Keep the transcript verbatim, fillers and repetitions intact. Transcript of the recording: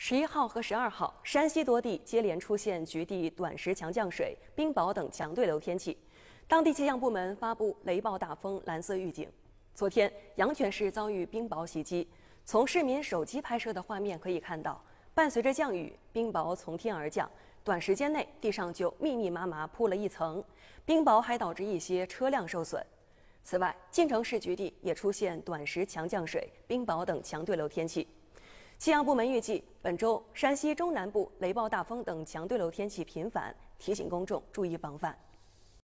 十一号和十二号，山西多地接连出现局地短时强降水、冰雹等强对流天气，当地气象部门发布雷暴大风蓝色预警。昨天，阳泉市遭遇冰雹袭击，从市民手机拍摄的画面可以看到，伴随着降雨，冰雹从天而降，短时间内地上就密密麻麻铺了一层，冰雹还导致一些车辆受损。此外，晋城市局地也出现短时强降水、冰雹等强对流天气。气象部门预计，本周山西中南部雷暴大风等强对流天气频繁，提醒公众注意防范。